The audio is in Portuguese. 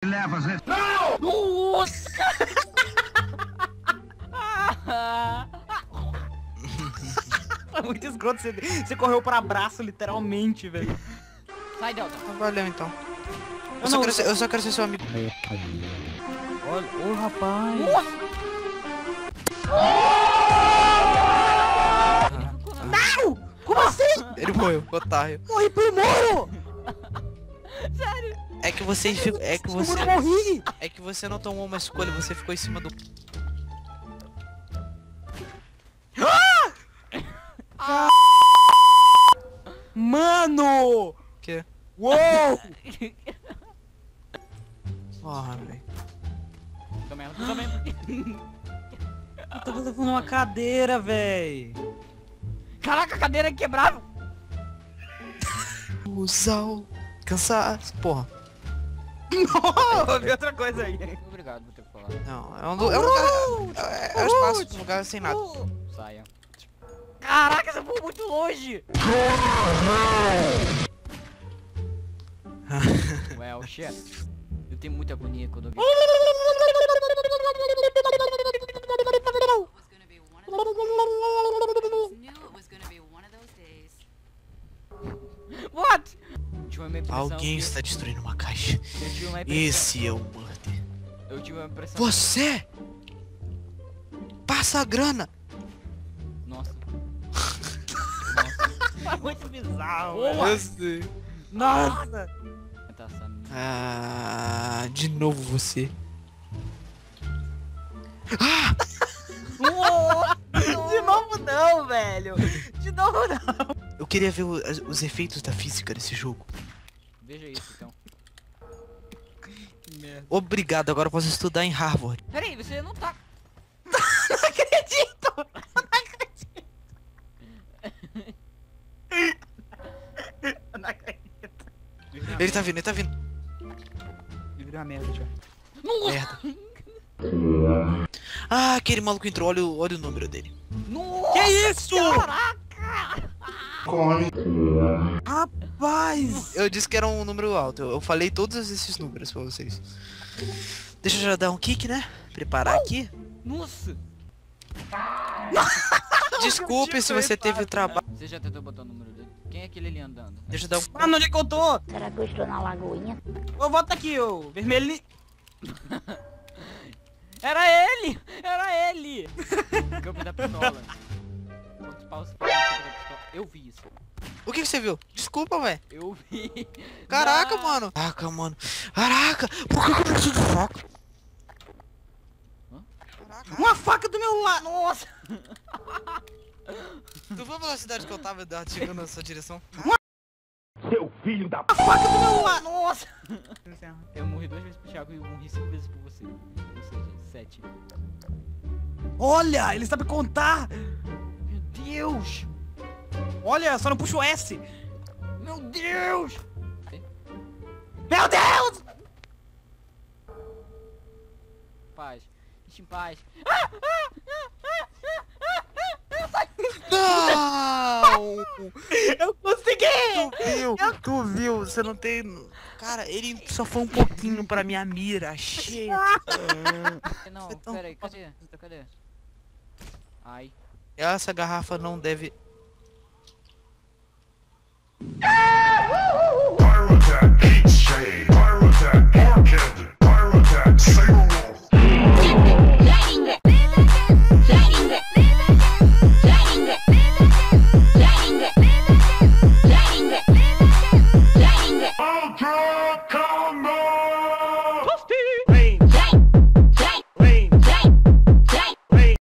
Leva, Zé. Nossa! Foi muito escroto, você correu pra abraço, literalmente, velho. Sai, Delta. Valeu, então. Eu só quero ser seu amigo. Olha, ô rapaz. Não! Como assim? Ele morreu, otário. Morri pro muro! Sério? É que você ficou... Eu morri! É que você não tomou uma escolha, você ficou em cima do... Mano! Que? Uou! Porra, velho. Também. Eu tava levando uma cadeira, véi. Caraca, a cadeira quebrava. Usar cansaço. Porra. Não, vi outra coisa aí. Obrigado por ter falado. Não, é um lugar... É um espaço, um lugar sem nada. Saia. Caraca, você foi muito longe. Well, shit. Eu tenho muita agonia quando eu vi. What? Alguém está destruindo uma caixa. Esse é o Murder. Eu tive uma impressão. Você! Passa a grana! Nossa. Foi muito bizarro. Eu sei. Nossa! Ah, de novo você. De novo não, velho. De novo não. Eu queria ver os efeitos da física desse jogo. Veja isso então. Que merda. Obrigado, agora eu posso estudar em Harvard. Peraí, você não tá... Não acredito! Não acredito. Ele tá vindo, ele tá vindo. Ele virou uma merda já. Merda. Ah, aquele maluco entrou, olha o número dele. Nossa, que isso? Caraca! Come. Rapaz! Eu disse que era um número alto, eu falei todos esses números pra vocês. Deixa eu já dar um kick, né? Preparar aqui. Nossa! Desculpe se você teve o trabalho. Você já tentou botar o número dele? Quem é aquele ali andando? Deixa eu dar um... Mano, onde é que eu tô? Será que eu estou na lagoinha? Ô, volta aqui, ô, vermelho. Era ele! Era ele! Campo da pistola. Quantos paus você fez no campo da pistola? Eu vi isso. O que você viu? Desculpa, velho. Eu vi. Caraca, mano. Caraca, mano. Caraca, por que eu preciso de faca? Caraca. Uma faca do meu lado! Nossa! Tu viu a velocidade que eu tava chegando na sua direção? Seu filho da... Uma faca do meu lado! Nossa! Eu morri 2 vezes pro Thiago e eu morri 5 vezes por você. Ou seja, 7. Olha! Ele sabe contar! Meu Deus! Olha, só não puxa o S! Meu Deus! Meu Deus! Paz. Deixa em paz. Não! Eu consegui! Tu viu, você não tem... Cara, ele só foi um pouquinho pra minha mira, cheia. Não, Então, pera aí, cadê? Ai. Essa garrafa não deve...